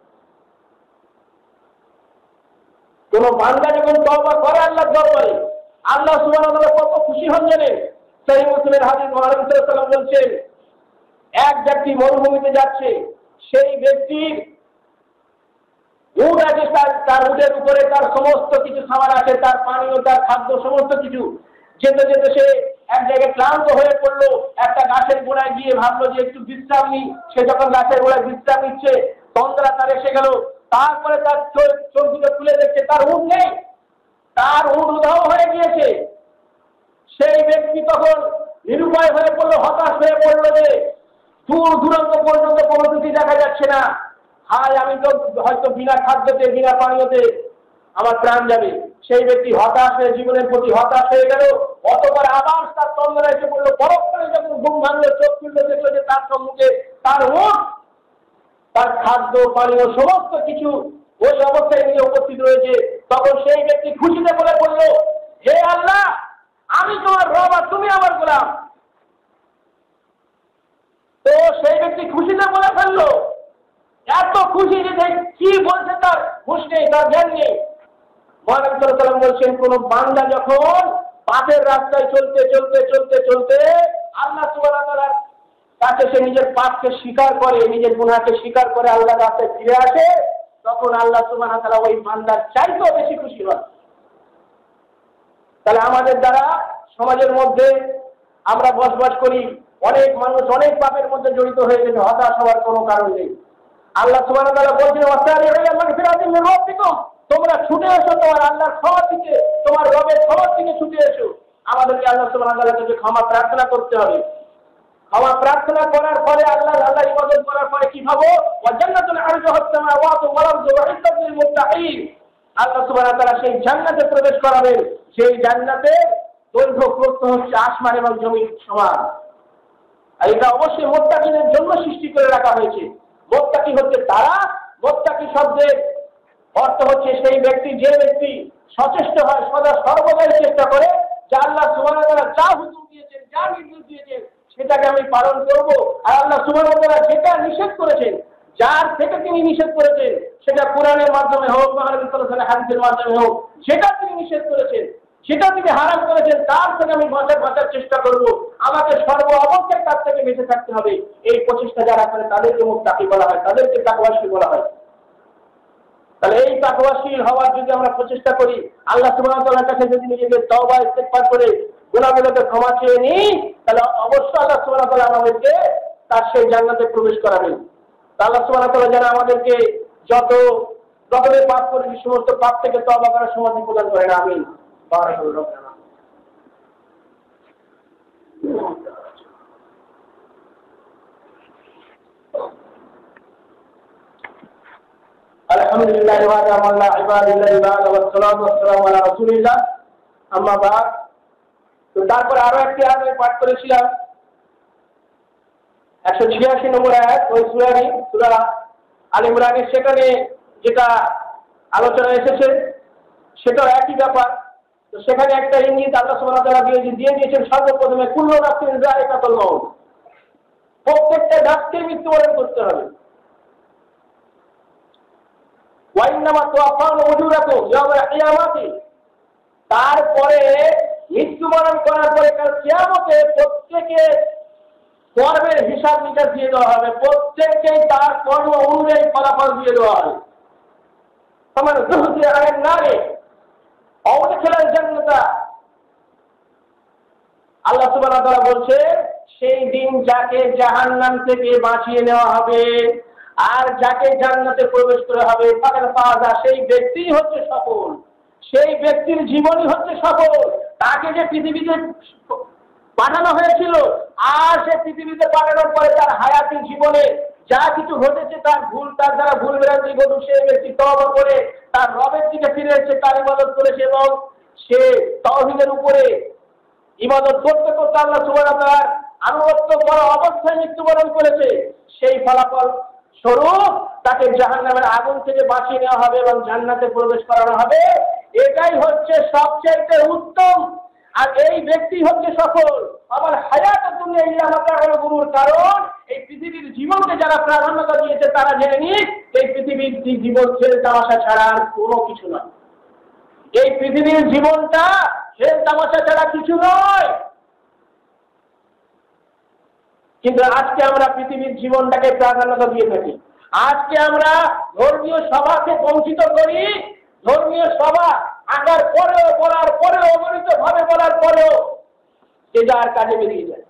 Speaker 1: কোন বান্দা যখন তওবা করে আল্লাহর দরবারে, আল্লাহ সুবহানাহু ওয়া তাআলা কত খুশি হন জানেন? সহিহ মুসলিমের হাদিস, মুহাম্মদ সাল্লাল্লাহু আলাইহি ওয়াসাল্লাম বলছেন, এক ব্যক্তি মরুভূমিতে যাচ্ছে, সেই ব্যক্তির উট আছে, তার তার উটের উপরে তার সমস্ত কিছু খাবার আছে, তার পানীয়, তার খাদ্য, সমস্ত কিছু। যেতে যেতে সে এক জায়গায় ক্লান্ত হয়ে পড়লো, একটা গাছের গোড়ায় গিয়ে ভাবলো যে একটু বিশ্রাম নিই। সে যখন গাছের গোড়ায় বিশ্রাম নিচ্ছে, তন্দ্রা তার এসে গেল। তারপরে তার চোখ দুটো খুলে দেখছে তার উট নেই, তার উট উধাও হয়ে গিয়েছে। সেই ব্যক্তি তখন নিরুপায় হয়ে পড়লো, হতাশ হয়ে পড়লো যে দূর দূরান্ত পর্যন্ত কোনো কিছু দেখা যাচ্ছে না। হায়, আমি তো হয়তো বিনা খাদ্যতে, বিনা পানীয়তে আমার প্রাণ যাবে। সেই ব্যক্তি হতাশ হয়ে, জীবনের প্রতি হতাশ হয়ে গেল। অতবার আবার তার তন্দ্রা এসে পড়লো। পরক্ষণে যখন ঘুম ভাঙলো, চোখ খুললে দেখলো যে তার সম্মুখে তার উট, তার খাদ্য পানীয় সমস্ত কিছু ওই অবস্থায় নিয়ে উপস্থিত রয়েছে। তখন সেই ব্যক্তি খুশিতে বলে বললো, হে আল্লাহ, আমি তোমার রব আর তুমি আমার গোলাম। তো সেই ব্যক্তি খুশিতে বলে ফেললো, এত খুশি যে কি বলছে তার হুঁশ নেই, তার জ্ঞান নেই। মুহাম্মদ সাল্লাল্লাহু আলাইহি ওয়াসাল্লাম বলছেন, কোন বান্দা যখন পাপের রাস্তায় চলতে চলতে চলতে চলতে আল্লাহ সুবহানাহু ওয়া তাআলার কাছে সে নিজের পাপকে স্বীকার করে, নিজের গুনাহকে স্বীকার করে আল্লাহর রাস্তায় ফিরে আসে, তখন আল্লাহ সুবহানাহু ওয়া তাআলা ওই বান্দার চাইতেও বেশি খুশি হন। তাহলে আমাদের দ্বারা সমাজের মধ্যে আমরা বসবাস করি, অনেক মানুষ অনেক পাপের মধ্যে জড়িত হয়ে গেছে, হতাশ হওয়ার কোনো কারণ নেই। আল্লাহ সুবহানাহু ওয়া তাআলা বলছেন, ওয়াসারি'উ মাগফিরাতিন মির রাব্বিকুম, তোমরা ছুটে এসো তোমার আল্লাহর ক্ষমা থেকে, তোমার রবের ক্ষমা থেকে ছুটে এসো। আমাদেরকে আল্লাহ সুবহানাহু ওয়া তাআলার কাছে ক্ষমা প্রার্থনা করতে হবে। ক্ষমা প্রার্থনা করার পরে আল্লাহ আল্লাহ ইবাদত করার পরে কি ভাবো, ওয়া জান্নাতুল আরজুহাস সামাওয়াতু ওয়াল আরদু উ'ইদ্দাত লিল মুত্তাকিন। আল্লাহ সুবহানাহু ওয়া তাআলা সেই জান্নাতে প্রবেশ করাবেন, সেই জান্নাতে দৈর্ঘ্য প্রস্থ হচ্ছে আসমান এবং জমির সমান। আর এটা অবশ্যই মুত্তাকিনের জন্য সৃষ্টি করে রাখা হয়েছে। মুত্তাকি হচ্ছে তারা, মুত্তাকি শব্দের অর্থ হচ্ছে সেই ব্যক্তি, যে ব্যক্তি সচেষ্ট হয়, সদা সর্বদাই চেষ্টা করে যে আল্লাহ সুবহানাহু ওয়া তাআলা যা হুকুম দিয়েছেন, যা নির্দেশ দিয়েছেন সেটাকে আমি পালন করব। আর আল্লাহ সুবহানাহু ওয়া তাআলা যেটা নিষেধ করেছেন, যার থেকে তিনি নিষেধ করেছেন, সেটা কোরআনের মাধ্যমে হোক, মুহাম্মদ সাল্লাল্লাহু আলাইহি ওয়াসাল্লামের হাদিসের মাধ্যমে হোক, যেটা তিনি নিষেধ করেছেন, সেটা তিনি হারাম করেছেন, তার থেকে আমি বাঁচার বাঁচার চেষ্টা করব। আমাকে সর্ব অবস্থায় তার থেকে বেঁচে থাকতে হবে। এই প্রচেষ্টা যারা করে তাদেরকে মুত্তাকি বলা হয়, তাদেরকে তাকওয়াশীল বলা হয়। তাহলে এই তাকওয়াশীল হওয়ার যদি আমরা প্রচেষ্টা করি, আল্লাহ সুবহানাহু ওয়া তাআলার কাছে যদি নিজেদের তওবা ইস্তেগফার করে গুনাহগুলোকে ক্ষমা চেয়ে নিই, তাহলে অবশ্যই আল্লাহ সুবহানাহু ওয়া তাআলা আমাদেরকে তার সেই জান্নাতে প্রবেশ করাবেন। আল্লাহ সুবহানাহু ওয়া তাআলা যেন আমাদেরকে যত রকমের পাপ করেছি সমস্ত পাপ থেকে তওবা করার সমাধি প্রদান করেন। আমিন। বারাকাল্লাহু ফিকুম। আলহামদুলিল্লাহ ওয়া আলা ইবাদিল্লাহি বা'দা ওয়াসসালাতু ওয়াসসালামু আলা রাসূলিল্লাহ আম্মা বা'দ। তো তারপর আরো একটি আয়াত আমি পাঠ করেছিলাম একশো ছিয়াশি নম্বর আয়াত, ওই সূরারই সূরা আল ইমরানের, সেখানে যেটা আলোচনা এসেছে সেটাও একই ব্যাপার। তো সেখানে একটা ইঙ্গিত আল্লাহ সুবহানাহু ওয়া তাআলা দিয়ে দিয়ে দিয়েছেন সর্বপ্রথমে কুল্লু নাফসিন যায়িকাতুল মাউত, প্রত্যেকটা জাতকে মৃত্যুবরণ করতে হবে। ওয়া ইন্নামা তুওয়াফাউনা উজুরাকুম ইয়াওমাল কিয়ামাতি, তারপরে মৃত্যুবরণ করার পরে কাল কিয়ামতে প্রত্যেকে কর্মের হিসাব নিকাশ দিয়ে দেওয়া হবে, প্রত্যেককে তার কর্ম অনুযায়ী ফলাফল দিয়ে দেওয়া হবে। সমান যুহদি আলান নারে আউদখিলাল জান্নাতা, আল্লাহ সুবহানাহু ওয়া তাআলা বলছে সেই দিন যাকে জাহান্নাম থেকে বাঁচিয়ে নেওয়া হবে আর যাকে জান্নাতে প্রবেশ করা হবে, ফাকাদ ফাযা, সেই ব্যক্তিই হচ্ছে সফল, সেই ব্যক্তির জীবনই হচ্ছে সফল। তাকে যে পৃথিবীতে পাঠানো হয়েছিল আর সে পৃথিবীতে পাঠানোর পরে তার হায়াতি জীবনে যা কিছু ঘটেছে, তার ভুল, তার দ্বারা ভুল ভ্রান্তি ঘটুক, সেই ব্যক্তি তওবা করে তার রবের দিকে ফিরে এসেছে, তার ইবাদত করেছে এবং সে তাওহীদের উপরে ইবাদত করতে করতে আল্লাহ সুবহানাহু ওয়া তাআলার আনুগত্য করা অবস্থায় মৃত্যুবরণ করেছে, সেই ফলাফল স্বরূপ তাকে জাহান্নামের আগুন থেকে বাঁচিয়ে নেওয়া হবে এবং জান্নাতে প্রবেশ করানো হবে। এটাই হচ্ছে সবচেয়ে উত্তম, আর এই ব্যক্তি হচ্ছে সফল। আমার হায়াত দুনিয়া ইল্লা মাতাউল গুরুর, কারণ এই পৃথিবীর জীবনকে যারা প্রাধান্যতা দিয়েছে তারা জেনে নিক এই পৃথিবীর জীবন খেল তামাশা ছাড়া আর কোনো কিছু নয়। এই পৃথিবীর জীবনটা খেল তামাশা ছাড়া কিছু নয়। কিন্তু আজকে আমরা পৃথিবীর জীবনটাকে প্রাধান্যতা দিয়ে থাকি। আজকে আমরা ধর্মীয় সভাকে বঞ্চিত করি, ধর্মীয় সভা আকার পরেও বলার পরেও অগণিত ভাবে বলার পরেও যে যার কাজে বেরিয়ে যায়।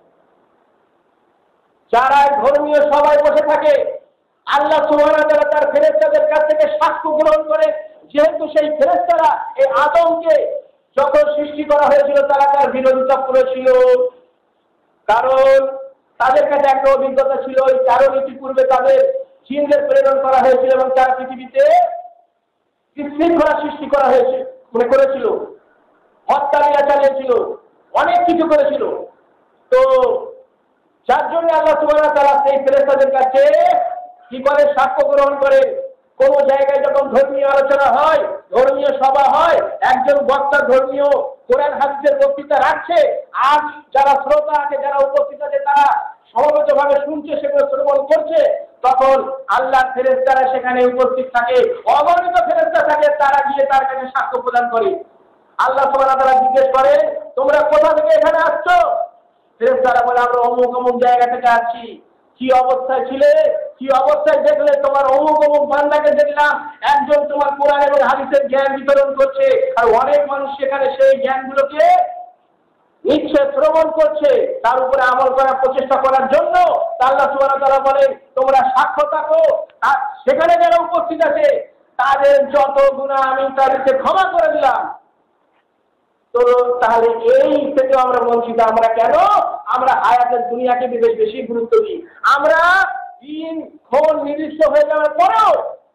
Speaker 1: যারা ধর্মীয় সভায় বসে থাকে আল্লাহ সুবহানাহু ওয়া তাআলা তার ফেরেশতাদের কাছ থেকে সাক্ষ্য গ্রহণ করে, যেহেতু সেই ফেরেশতারা এই আদমকে যখন সৃষ্টি করা হয়েছিল তারা তার বিরোধিতা করেছিল, কারণ তাদের কাছে একটা অভিজ্ঞতা ছিল, ওই কারণ ইতিপূর্বে তাদের জিনদের প্রেরণ করা হয়েছিল এবং তারা পৃথিবীতে বিশৃঙ্খলা সৃষ্টি করা হয়েছে মনে করেছিল, হত্যালীলা চালিয়েছিল, অনেক কিছু করেছিল। তো যার জন্য আল্লাহ সুবহানাহু ওয়া তাআলা সেই ফেরেশতাদের কাছে কি করে সাক্ষ্য গ্রহণ করে, কোন জায়গায় যখন ধর্মীয় আলোচনা হয়, ধর্মীয় সভা হয়, একজন বক্তা ধর্মীয় কোরআন হাদিসের বক্তৃতা রাখছে, আর যারা শ্রোতা আছে, যারা উপস্থিত আছে, তারা সমবেত ভাবে শুনছে, সেগুলো শ্রবণ করছে, তখন আল্লাহর ফেরেশতারা সেখানে উপস্থিত থাকে, অগণিত ফেরেশতা থাকে, তারা গিয়ে তার কাছে সাক্ষ্য প্রদান করে। আল্লাহ সুবহানাহু ওয়া তাআলা জিজ্ঞেস করে, তোমরা কোথা থেকে এখানে আসছো? ফেরেশতারা বলে, আমরা অমুক অমুক জায়গা থেকে আসছি। কি অবস্থায় ছিলে, কি অবস্থায় দেখলে? তোমার অমুক অমুক বান্দাকে দেখলাম, একজন তোমার কোরআন এবং হাদিসের জ্ঞান বিতরণ করছে, আর অনেক মানুষ সেখানে সেই জ্ঞানগুলোকে নিচ্ছে, শ্রবণ করছে, তার উপরে আমল করার প্রচেষ্টা করার জন্য। আল্লাহ সুবহানাহু ওয়া তাআলা বলেন, তোমরা সাক্ষ্য থাকো, আর সেখানে যারা উপস্থিত আছে তাদের যত গুনাহ আমি তাদেরকে ক্ষমা করে দিলাম। তো তাহলে এই থেকে আমরা বঞ্চিত। আমরা কেন? আমরা হায়াতের দুনিয়াকে বেশ বেশি গুরুত্ব দিই। আমরা দিন ক্ষণ নির্দিষ্ট হয়ে যাওয়ার পরেও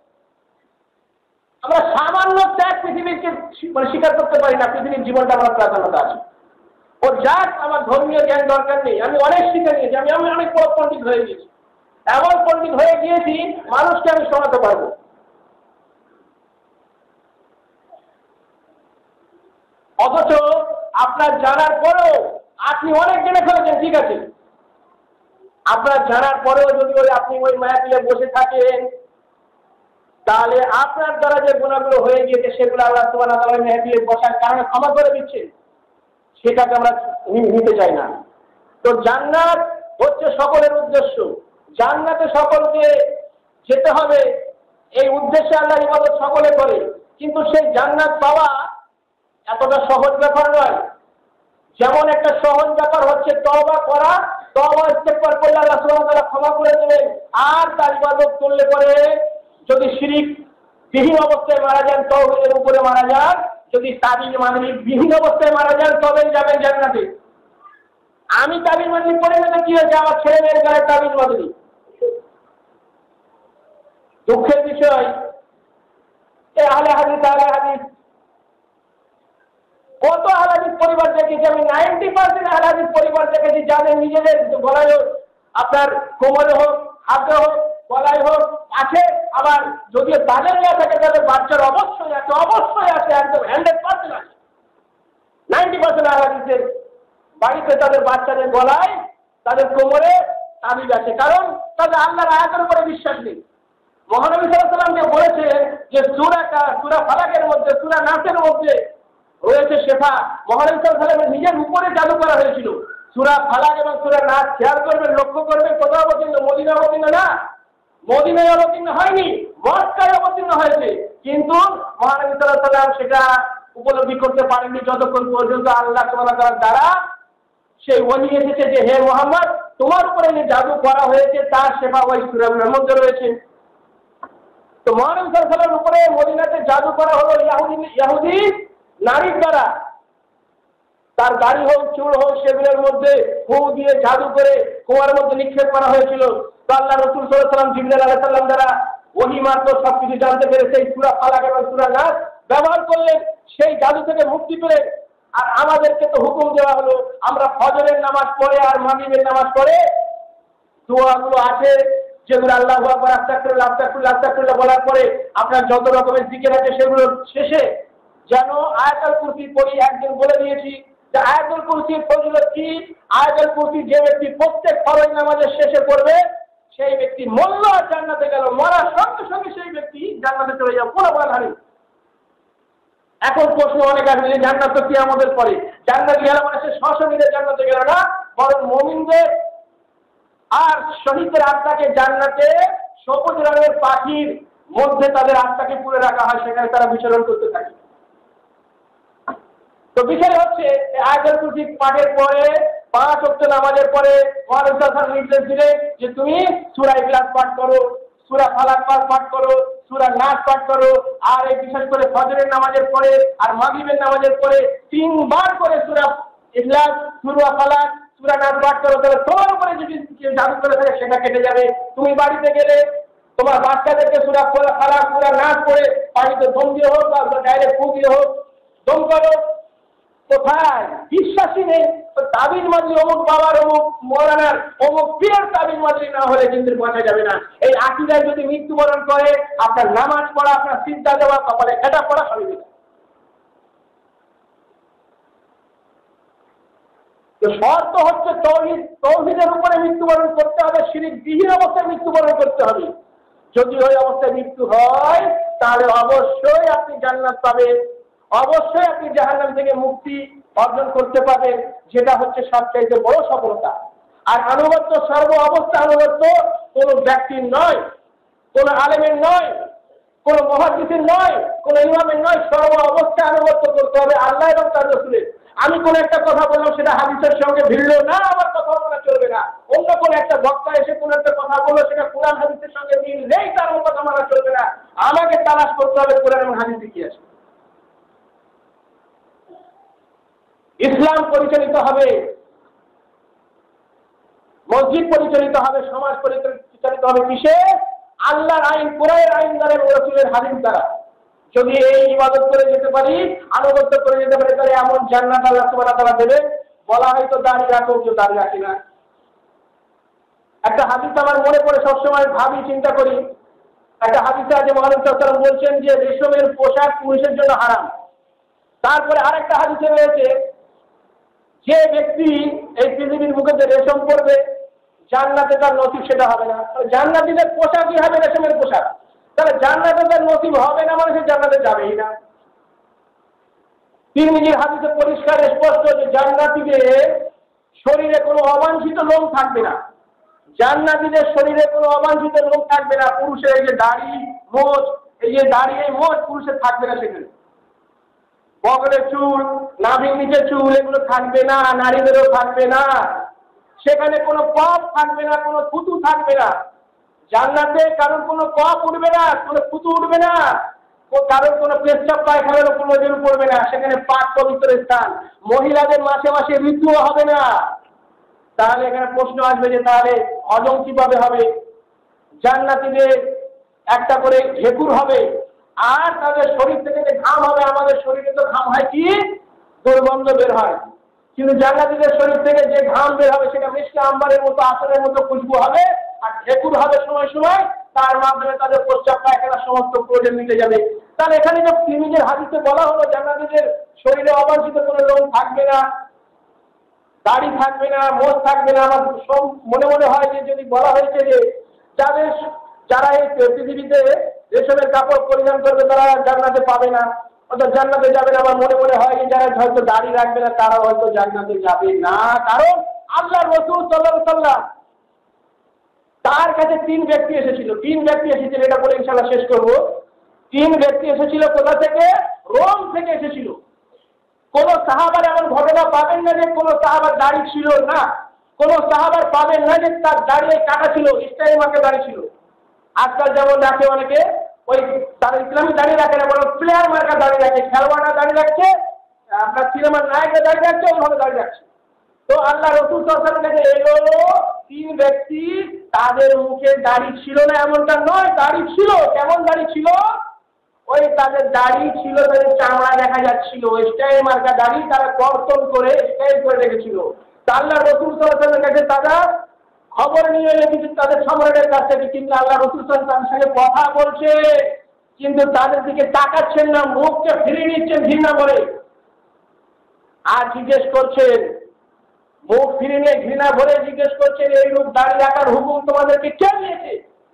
Speaker 1: আমরা সামান্য ত্যাগ পৃথিবীকে মানে স্বীকার করতে পারি না। পৃথিবীর জীবনটা আমার প্রাধান্যতা আছে, ও যাক আমার ধর্মীয় জ্ঞান দরকার নেই, আমি অনেক শিখে নিয়েছি, আমি আমি অনেক বড় পণ্ডিত হয়ে গেছি, এমন পণ্ডিত হয়ে গিয়েছি মানুষকে আমি শোনাতে পারবো। অথচ আপনার জানার পরেও আপনি অনেক জেনে ফেলেছেন, ঠিক আছে, আপনার জানার পরেও যদি ওই আপনি ওই মায়াপিলে বসে থাকেন, তাহলে আপনার দ্বারা যে গুনাহগুলো হয়ে গিয়েছে সেগুলো আল্লাহ সুবহানাহু ওয়া তাআলা মায়াপিলে বসার কারণে ক্ষমা করে দিচ্ছেন, সেটাকে আমরা নিতে চাই না। তো জান্নাত হচ্ছে সকলের উদ্দেশ্য, জান্নাতে সকলকে যেতে হবে, এই উদ্দেশ্যে আল্লাহর ইবাদত সকলে করে। কিন্তু সেই জান্নাত পাওয়া এতটা সহজ ব্যাপার নয়। যেমন একটা সহজ ব্যাপার হচ্ছে হচ্ছে তওবা করা, তওবা ইস্তেগফার করলে আল্লাহ সুবহানাহু ওয়া তাআলা ক্ষমা করে দেবেন। আর তার ইবাদত করলে পরে যদি শিরিক বিহীন অবস্থায় মারা যান, তাওহীদের উপরে মারা যান, যদি তাবিজ মানলি বিহীন অবস্থায় মারা যান, তবে যাবেন জান্নাতে। আমি তাবিজ মানলি পড়ে না কি হয়েছে, আমার ছেলে মেয়ের গায়ে তাবিজ মানলি। দুঃখের বিষয় এই আহলে হাদিস আহলে হাদিস কত আহলে হাদিস পরিবার দেখেছি আমি, নাইনটি পার্সেন্ট আহলে হাদিস পরিবার দেখেছি যাদের নিজেদের গলায় হোক, আপনার কোমরে হোক, হাতে হোক, গলায় হোক আছে, আবার যদিও তাদের নিয়ে থাকে তাদের বাচ্চার অবশ্যই আছে, অবশ্যই আছে, একদম হান্ড্রেড পার্সেন্ট আছে। নাইনটি পার্সেন্ট আহলে হাদিসের বাড়িতে তাদের বাচ্চাদের গলায়, তাদের কোমরে তাবিজ আছে, কারণ তাদের আল্লাহর আয়াতের উপরে বিশ্বাস নেই। মহানবী সাল্লাল্লাহু আলাইহি ওয়াসাল্লাম বলেছে যে সূরা সূরা ফালাকের মধ্যে, সূরা নাসের মধ্যে রয়েছে শেফা। মহানবী সাল্লাল্লাহু আলাইহি ওয়াসাল্লামের নিজের উপরে জাদু করা হয়েছিল। সূরা ফালাক এবং সূরা নাস খেয়াল করবেন, লক্ষ্য করবেন, কোথাও অবতীর্ণ? মদিনায় অবতীর্ণ না, মদিনায় অবতীর্ণ হয়নি, মক্কায় অবতীর্ণ হয়েছে। কিন্তু মহানবী সাল্লাল্লাহু আলাইহি ওয়াসাল্লাম সেটা উপলব্ধি করতে পারেননি যতক্ষণ পর্যন্ত আল্লাহ সুবহানাহু ওয়া তাআলার দ্বারা সেই ওহী এসেছে যে হে মুহাম্মদ, তোমার উপরে যে জাদু করা হয়েছে তার শেফা ওই সূরার মধ্যে রয়েছে। তো মহানবী সাল্লাল্লাহু আলাইহি ওয়াসাল্লামের উপরে মদিনাতে জাদু করা হলো ইহুদি ইহুদি নারীর দ্বারা। তার দাড়ি হোক, চুল হোক, সেগুলোর মধ্যে ফু দিয়ে জাদু করে কুয়ার মধ্যে নিক্ষেপ করা হয়েছিল। তো আল্লাহ রাসূল সাল্লাল্লাহু আলাইহি ওয়াসাল্লাম জিবরাইল আলাইহিস সালাম দ্বারা ওহী মাত্র সবকিছু জানতে পেরে সেই সূরা ফালাক এবং সূরা নাস ব্যবহার করলেন, সেই জাদু থেকে মুক্তি পেলেন। আর আমাদেরকে তো হুকুম দেওয়া হলো আমরা ফজরের নামাজ পড়ে আর মাগরিবের নামাজ পড়ে দোয়াগুলো আছে যেগুলো আল্লাহু আকবার, আস্তাগফিরুল্লাহ, আস্তাগফিরুল্লাহ, আস্তাগফিরুল্লাহ বলার পরে আপনার যত রকমের জিকির আছে সেগুলো শেষে যেন আয়াতুল কুরসি পড়ি। একদিন বলে দিয়েছি যে আয়াতুল কুরসির ফজিলত কি। আয়াতুল কুরসি যে ব্যক্তি প্রত্যেক ফরজ নামাজের শেষে পড়বে সেই ব্যক্তি মরল আর জান্নাতে গেল, মরার সঙ্গে সঙ্গে সেই ব্যক্তি জান্নাতে চলে যাবে, কোনো বাধা নেই। এখন প্রশ্ন অনেক আসবে যে জান্নাত তো কিয়ামতের পরে, জান্নাতে গেল মানে সে সশরীরে জান্নাতে গেল না, বরং মুমিনদের আর শহীদের আত্মাকে জান্নাতে সবুজ রঙের পাখির মধ্যে তাদের আত্মাকে পুরে রাখা হয়, সেখানে তারা বিচরণ করতে থাকে। তো বিষয় হচ্ছে আয়াতুল কুরসি পাঠের পরে পাঁচ ওয়াক্ত নামাজের পরে মহানবী সাল্লাল্লাহু আলাইহি ওয়াসাল্লাম নির্দেশ দিলেন যে তুমি সূরা ইখলাস পাঠ করো, সূরা ফালাক পাঠ করো, সূরা নাস পাঠ করো। আর এই বিশেষ করে ফজরের নামাজের পরে আর মাগরিবের নামাজের পরে তিনবার করে সূরা ইখলাস, সূরা ফালাক, সূরা নাস পাঠ করো। তাহলে তোমার উপরে যদি কেউ জাদু করে থাকে সেটা কেটে যাবে। তুমি বাড়িতে গেলে তোমার বাচ্চাদেরকে সূরা ফালাক, সূরা নাস পড়ে পানিতে দম দিয়ে হোক বা ডাইরেক্ট ফু দিয়ে হোক দম করো। কোথায় বিশ্বাসী নেই, তাবিজ মাদলি অমুক বাবার, অমুক মৌলানার, অমুক পীরের তাবিজ মাদলি না হলে কিন্তু বাঁচা যাবে না। এই আকীদায় যদি মৃত্যুবরণ করে আপনার নামাজ পড়া, আপনার সিজদা দেওয়া, কপালে এটা পড়া সবই বেকার। তো শর্ত হচ্ছে তাওহীদ, তাওহীদের উপরে মৃত্যুবরণ করতে হবে, শিরক বিহীন অবস্থায় মৃত্যুবরণ করতে হবে। যদি ওই অবস্থায় মৃত্যু হয় তাহলে অবশ্যই আপনি জান্নাত পাবেন, অবশ্যই আপনি জাহান্নাম থেকে মুক্তি অর্জন করতে পারবেন, যেটা হচ্ছে সবচাইতে বড় সফলতা। আর আনুগত্য সর্ব অবস্থা আনুগত্য কোনো ব্যক্তির নয়, কোনো আলেমের নয়, কোনো মুহাদ্দিসের নয়, কোনো ইমামের নয়, সর্ব অবস্থায় আনুগত্য করতে হবে আল্লাহ এবং তার রাসূলের। আমি কোনো একটা কথা বললাম সেটা হাদিসের সঙ্গে ভিড়ল না, আমার কথা বলা চলবে না। অন্য কোনো একটা বক্তা এসে কোনো একটা কথা বললো সেটা কোরআন হাদিসের সঙ্গে মিল নেই, তার কথা মানা চলবে না। আমাকে তালাশ করতে হবে কোরআন এবং হাদিসে কি আছে। ইসলাম পরিচালিত হবে, মসজিদ পরিচালিত হবে, সমাজ পরিচালিত হবে কিসে? আল্লাহর আইন, কোরআনের আইন দ্বারা এবং রাসূলের হাদিস দ্বারা। যদি এই ইবাদত করে যেতে পারি, আনুগত্য করে যেতে পারি, তাহলে এমন জান্নাত আল্লাহ সুবহানাহু ওয়া তাআলা দেবেন। বলা হয়তো দাঁড়িয়ে রাখো, কেউ দাঁড়িয়ে রাখি না। একটা হাদিস আমার মনে পড়ে, সবসময় ভাবি, চিন্তা করি। একটা হাদিসে আছে মহানবী সাল্লাল্লাহু আলাইহি ওয়াসাল্লাম বলছেন যে রেশমের পোশাক পুরুষের জন্য হারাম। তারপরে আরেকটা হাদিসে রয়েছে যে ব্যক্তি এই পৃথিবীর বুকে রেশম পরবে জান্নাতে তার নসিব সেটা হবে না। জান্নাতীদের পোশাকই হবে রেশমের পোশাক, তাহলে জান্নাতে তার নসিব হবে না মানে সে জান্নাতে যাবেই না। তিরমিজির হাদিসে পরিষ্কার স্পষ্ট যে জান্নাতীদের শরীরে কোনো অবাঞ্ছিত লোম থাকবে না, জান্নাতীদের শরীরে কোনো অবাঞ্ছিত লোম থাকবে না। পুরুষের এই যে দাড়ি, মোচ, এই যে দাড়ি, এই মোচ পুরুষের থাকবে না সেখানে। বগলে চুল, নাভির নিচে চুল, এগুলো থাকবে না, নারীদেরও থাকবে না। সেখানে কোনো কফ থাকবে না, কোনো থুতু থাকবে না। জান্নাতে কারোর কোনো কফ উঠবে না, কোনো থুতু উঠবে না, কারোর কোনো পেশাব পায়খানার কোনো নজর পড়বে না। সেখানে পাক পবিত্র স্থান। মহিলাদের মাসে মাসে ঋতুও হবে না। তাহলে এখানে প্রশ্ন আসবে যে তাহলে হজম কিভাবে হবে? জান্নাতীদের একটা করে ঢেকুর হবে, আর তাদের শরীর থেকে যে ঘাম হবে, আমাদের শরীরে তো ঘাম হয় কি দুর্গন্ধ বের হয়, কিন্তু জান্নাতীদের শরীর থেকে যে ঘাম বের হবে সেটা মিষ্টি আম্বারের মতো আসরের মতো খুশবু হবে, আর ঢেকুর হবে সময় সময়, তার মাধ্যমে তাদের প্রস্রাব পায়খানা সমস্ত প্রয়োজন মিটে যাবে। তাহলে এখানে যে তিরমিজির হাদিসে বলা হলো জান্নাতীদের শরীরে অবাঞ্ছিত কোনো লোম থাকবে না, দাড়ি থাকবে না, মোজ থাকবে না। আমার সব মনে মনে হয় যে যদি বলা হয়েছে যে যাদের যারা এই পৃথিবীতে রেশমের কাপড় পরিধান করবে তারা জান্নাতে পাবে না, অর্থাৎ জান্নাতে যাবে না, আমার মনে মনে হয় যে যারা হয়তো দাড়ি রাখবে না তারা হয়তো জান্নাতে যাবে না। কারণ আল্লাহ রাসূল সাল্লাল্লাহু আলাইহি ওয়াসাল্লাম তার কাছে তিন ব্যক্তি এসেছিল, তিন ব্যক্তি এসেছিল, এটা বলে ইনশাআল্লাহ শেষ করব। তিন ব্যক্তি এসেছিল কোথা থেকে? রোম থেকে এসেছিল। কোন সাহাবার এমন ঘটনা পাবেন না যে কোন সাহাবার দাড়ি ছিল না, কোন সাহাবার পাবেন না যে তার দাড়ি কাটা ছিল, স্টাইল মার্কা দাড়ি ছিল। আজকাল যেমন রাখে অনেকে, ওই তারা ইসলামী দাড়ি রাখে না, বরং প্লেয়ার মার্কা দাড়ি রাখে, খেলোয়াড়রা দাড়ি রাখছে, আপনার সিনেমার নায়করা দাড়ি রাখছে, ওইভাবে দাড়ি রাখছে। তো আল্লাহ রাসূল সাল্লাল্লাহু আলাইহি ওয়াসাল্লাম এলো তিন ব্যক্তি, তাদের মুখে দাড়ি ছিল না এমনটা নয়, দাড়ি ছিল। কেমন দাড়ি ছিল? ওই তাদের দাড়ি ছিল, তাদের চামড়া দেখা যাচ্ছিল, স্টাইল মার্কা দাড়ি, তারা কর্তন করে স্টাইল করে রেখেছিল। আল্লাহ রাসূল সাল্লাল্লাহু আলাইহি ওয়াসাল্লামের কাছে তারা খবর নিয়ে এলে কিন্তু তাদের সম্রাটের কাছ থেকে, কিন্তু আল্লাহ রাসূল সাল্লাল্লাহু আলাইহি ওয়াসাল্লামের সঙ্গে কথা বলছে, কিন্তু তাদের দিকে তাকাচ্ছেন না, মুখকে ফিরিয়ে নিচ্ছেন ঘৃণা করে, আর জিজ্ঞেস করছেন, মুখ ফিরিয়ে নিয়ে ঘৃণা ভরে জিজ্ঞেস করছেন, এই রূপ দাড়ি রাখার হুকুম তোমাদেরকে কে দিয়েছে?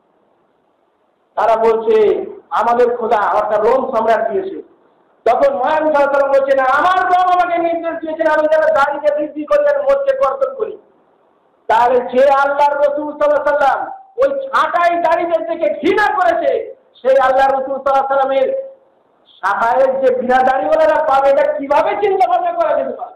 Speaker 1: তারা বলছে আমাদের খোদা, অর্থাৎ রোম সম্রাট দিয়েছে। তখন মহান সাল্লাল্লাহু বলছেন, আমার রব আমাকে নির্দেশ দিয়েছেন আমি যেন দাড়িকে বৃদ্ধি করি আর মোচকে কর্তন করি। তাহলে যে আল্লাহর রাসূল সাল্লাল্লাহু আলাইহি ওয়াসাল্লাম ওই ছাঁটাই দাড়িদের থেকে ঘৃণা করেছে, সেই আল্লাহর রাসূল সাল্লাল্লাহু আলাইহি ওয়াসাল্লামের সাহায়ের যে বিনা দাড়িওয়ালারা পাবে, এটা কিভাবে চিন্তা ভাবনা করা যেতে পারে?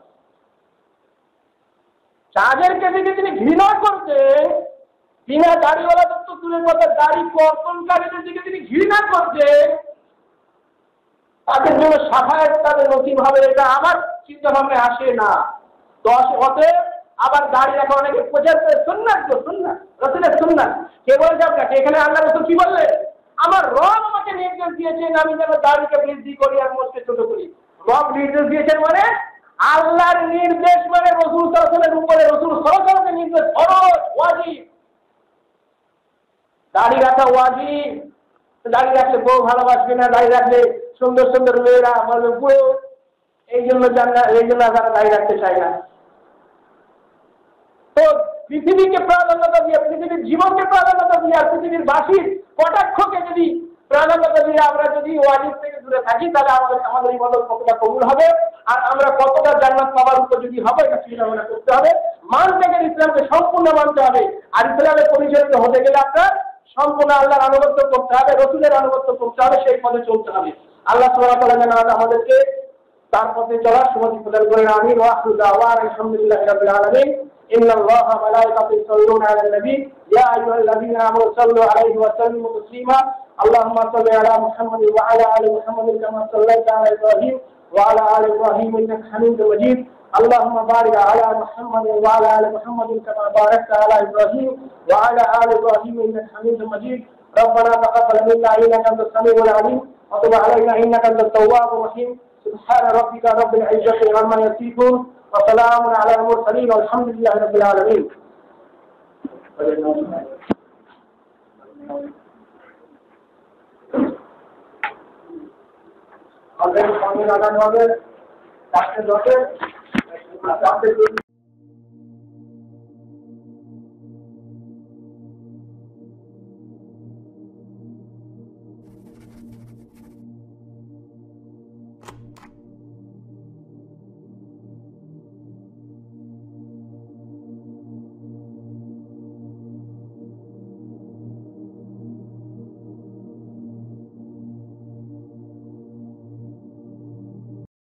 Speaker 1: যাদেরকে দিকে তিনি ঘৃণা করতেন, বিনা দাড়িওয়ালাদের তো দূরের কথা, দাড়ি কর্তনকারীদের দিকে তিনি ঘৃণা করতেন, তাদের জন্য সাফায়াত তাদের নসিব হবে, এটা আমার চিন্তা ভাবনায় আসে না। দশ হতে আবার দাড়ি রাখা অনেকে প্রচার করে সুন্নাত, তো সুন্নাত রাসূলের সুন্নাত, কে বলে যাবে? এখানে আল্লাহ রাসূল কি বললেন? আমার রব আমাকে নির্দেশ দিয়েছেন আমি যেন দাড়িকে বৃদ্ধি করি আর মোচকে ছোট করি। রব নির্দেশ দিয়েছেন মানে আল্লাহর নির্দেশ, মানে রাসূল সাল্লাল্লাহু আলাইহি ওয়াসাল্লামের উপরে রাসূল সাল্লাল্লাহু আলাইহি ওয়াসাল্লামের নির্দেশ ফরজ, ওয়াজিব। দাড়ি রাখা ওয়াজিব। দাড়ি রাখলে বউ ভালোবাসবে না, দাড়ি রাখলে সুন্দর সুন্দর মেয়েরা বলবে বুড়ো, এই জন্য জানা, এই জন্য তারা দাড়ি রাখতে চায় না। তো পৃথিবীকে প্রাধান্যতা দিয়ে, পৃথিবীর জীবনকে প্রাধান্যতা দিয়ে, আর পৃথিবীর বাসীর কটাক্ষকে যদি প্রাধান্যতা দিয়ে আমরা যদি ওয়াজিব থেকে দূরে থাকি, তাহলে আমাদের আমাদের ইবাদত কতটা কবুল হবে আর আমরা কতটা জান্নাত পাওয়ার উপযোগী হবে, এটা চিন্তা ভাবনা করতে হবে। মানতে গেলে ইসলামকে সম্পূর্ণ মানতে হবে, আর ইসলামের পরিচালিত হতে গেলে আপনার সম্পূর্ণ আল্লাহর আনুগত্য করতে হবে, রাসূলের আনুগত্য করতে হবে, সেই পথে চলতে হবে। আল্লাহ সুবহানাহু ওয়া তাআলা যেন আমাদেরকে তার পথে চলার সুমতি প্রদান করেন। আমিন। ওয়া আখিরু দাওয়ানা আলহামদুলিল্লাহি রাব্বিল আলামিন। ইন্নাল্লাহা ওয়া মালাইকাতাহু ইউসাল্লুনা আলান নবী ইয়া আইয়ুহাল্লাযীনা আমানু সাল্লু আলাইহি ওয়া সাল্লিমু তাসলিমা। আল্লাহুম্মা সাল্লি আলা মুহাম্মাদ ওয়া আলা আলি মুহাম্মাদ কামা সাল্লাইতা আলা ইব্রাহিম ওয়া আলা আলি ইব্রাহিম ইন্নাকা হামিদুম মাজিদ। اللهم بارك على محمد وعلى ال محمد كما باركت على ابراهيم وعلى ال ابراهيم انك حميد مجيد. ربنا تقبل منا انك انت السميع العليم وتب علينا انك انت التواب الرحيم. سبحان ربك رب العزة عما يصفون وسلام على المرسلين والحمد لله رب العالمين. আমাদের সামনে লাগানো হবে তাকে দশে